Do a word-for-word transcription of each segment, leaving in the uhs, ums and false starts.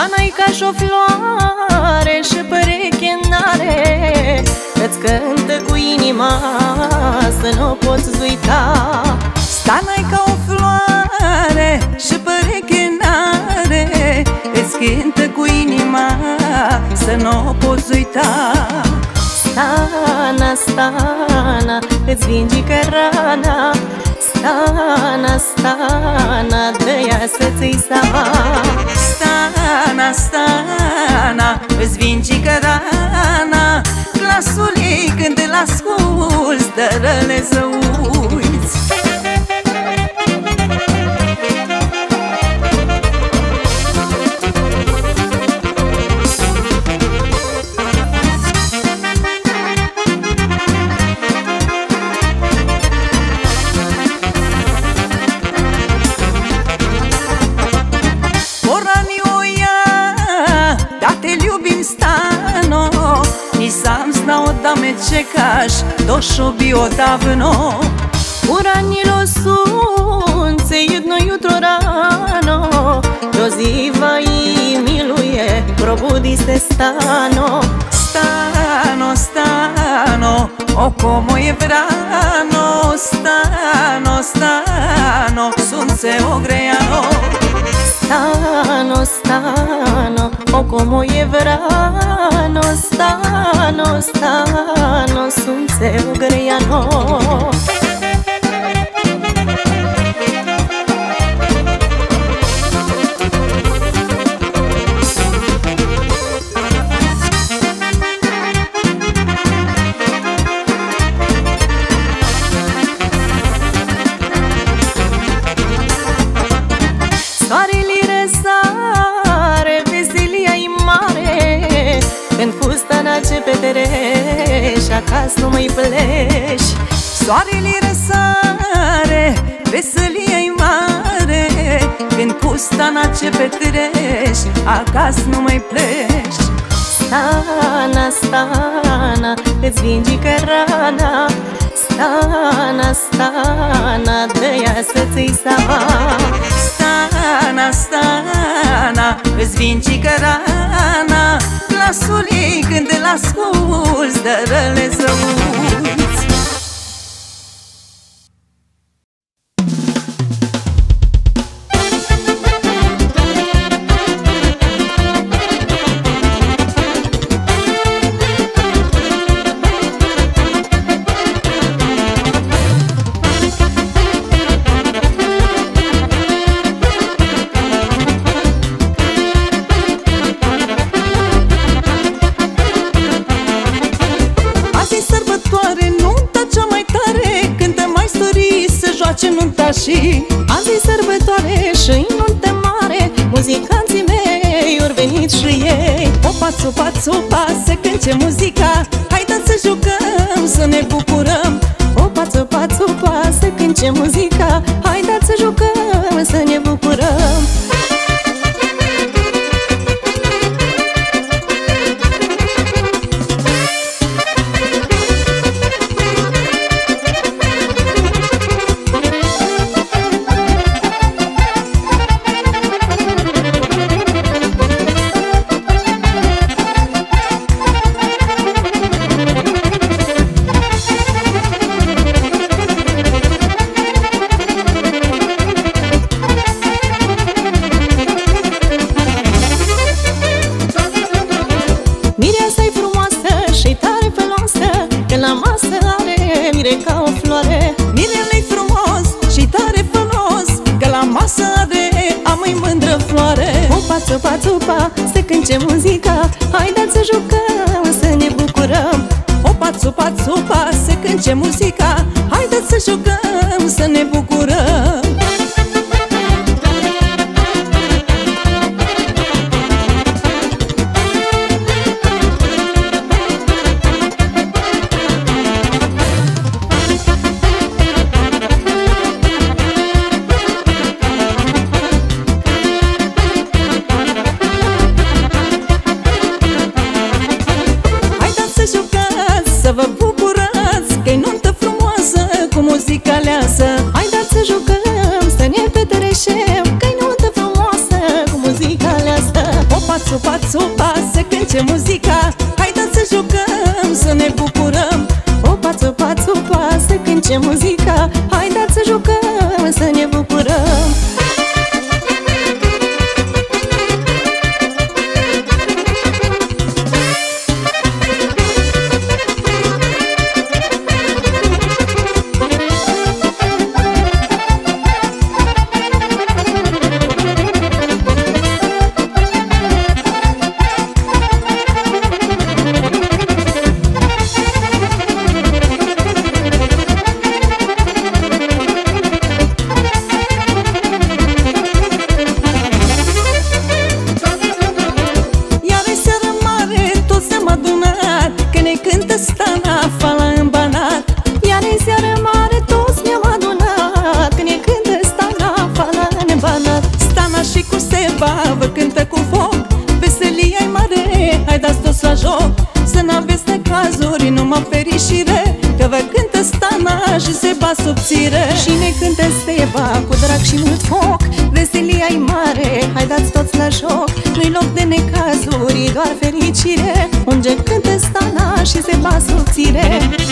Sta-n-ai ca-și o floare și pereche n-are, îți cântă cu inima să nu o poți uita. Sta-n-ai ca o floare și pereche n-are, îți cântă cu inima să nu o poți uita. Stana, Stana, îți vindică rana, Stana, Stana, dă-ia să-ți iei seama. Stana, Stana, îți vindică rana, glasul ei când îl asculți, dă răle să uiți. Dame čekaš, došao bi odavno. Uranilo sunce jedno jutro rano, doziva i miluje, probudi se Stano. Stano, Stano, oko moje vrano, Stano, Stano, sunce ogrejano. Stano, Stano, oko moje vrano, Stano, Stano, sunce ogrejano. Soarele răsare, veselia-i mare, când cu Stana ce petreci, acasă nu mai pleci. Soarele răsare, veselia-i mare, când cu Stana ce petreci, acasă nu mai pleci. Stana, Stana, îți vindică rana, Stana, Stana, dă-ia să-ți iei seama. Stana, Stana, îți vindică rana, glasul ei când îl asculți, dă răle să uiți. Și azi e sărbătoare și nuntă mare, muzicanții mei ori venit și ei. Opa, țupa, țupa, să cânce muzica, haideți să jucăm, să ne bucurăm. Opa, țupa, țupa, să cânce muzica, haideți să jucăm, să ne bucurăm. Ca o floare, mirele-i frumos și tare folos, că la masă are a mai mândră floare. Opa, țupa, țupa, să cânce muzica, haideți să jucăm, să ne bucurăm. Opa, țupa, țupa, să cânce muzica, haideți să jucăm, să ne bucurăm. Să vă bucurați că-i nuntă frumoasă cu muzica aleasă. Haideți să jucăm, să ne petrecem, că-i nuntă frumoasă cu muzica aleasă. Opa, pațu, pațu, pa, să cânce muzica. Haideți să jucăm, să ne bucurăm. O pațu, pațu, pa, să cânce muzica. Haideți să jucăm, să ne bucurăm. Vă cântă cu foc, veselia-i mare, haideți toți la joc. Să n-aveți necazuri, numai fericire, că vă cântă Stana și se bat subțire. Și ne cântă Steva cu drag și mult foc, veselia-i mare, haideți toți la joc. Nu-i loc de necazuri, doar fericire, unde cântă Stana și se bat subțire.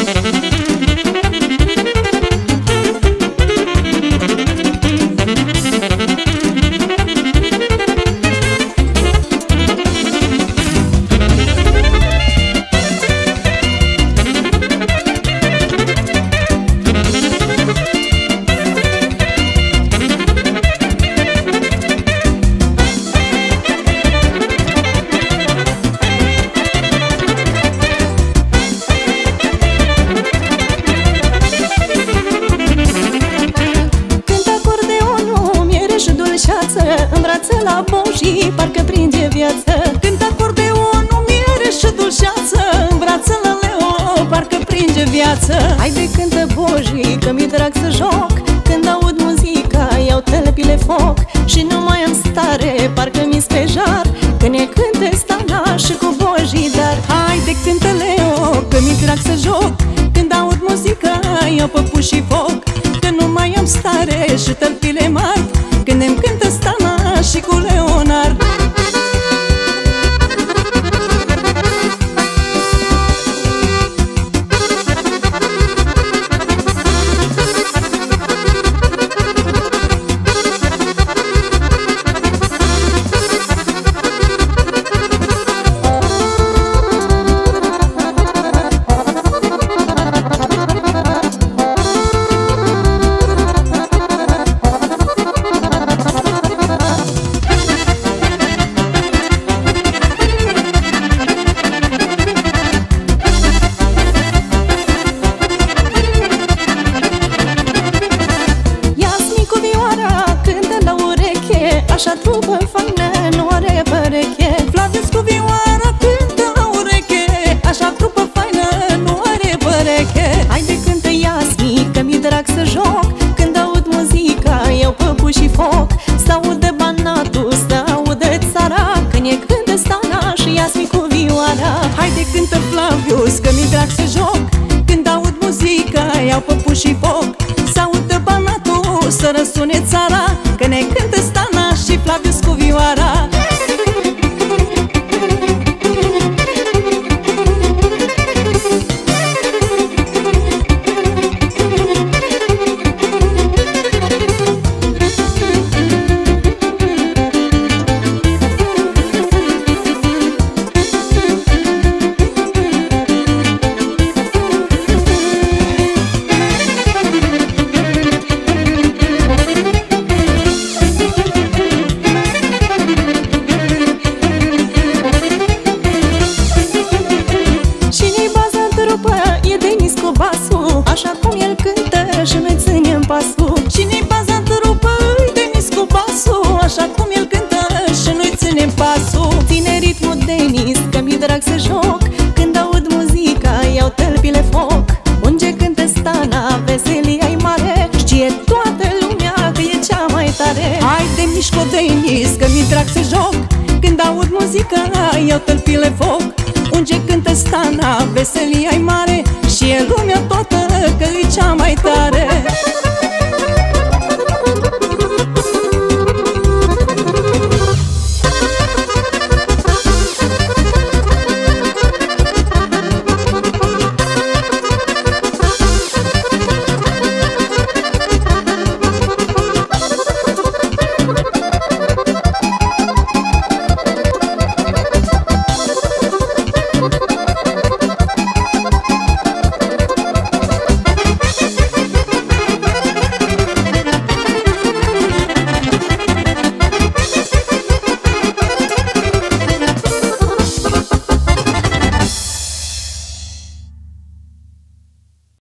În brațe la bojii, parcă prinde viață. Cânt acordeonul, miere și dulceață, în brațe la Leo, parcă prinde viață. Haide cântă bojii, că mi-e drag să joc. Când aud muzica, iau tălpile foc. Și nu mai am stare, parcă mi-s pe jar, când ne cântă Stana și cu bojii dar. Haide cântă Leo, că mi-e drag să joc. Când aud muzica, iau păpuși și foc. Că nu mai am stare și tălpile mari, când îmi cântă Stana și cu Leonard. Așa trupă faină, nu are pereche. Flavius cu vioara cântă la ureche, așa trupă faină, nu are pereche. Haide cântă Iasmi, că mi-e drag să joc. Când aud muzica, iau păpuși și foc. S-aude Banatul, s-aude țara, când e cântă Stana și Iasmi cu vioara. Haide cântă Flavius, că mi-e drag să joc. Când aud muzica, iau păpuși și foc. S-aude Banatul, să răsune țara, că ne cântă Stana și Flavius cu vioara. Așa cum el cântă și noi ținem pasul. Cine-i baza în trupă, îi Denis cu basul, așa cum el cântă și noi ținem pasul. Ține ritmul Denis, că mi-e drag să joc. Când aud muzica, iau tălpile foc. Unde cântă Stana, veselia-i mare, știe toată lumea că e cea mai tare. Haide mișco Denis, că mi-e drag să joc. Când aud muzica, iau tălpile foc. Unde cântă Stana, veselia-i mare, și e lumea toată că e cea mai tare.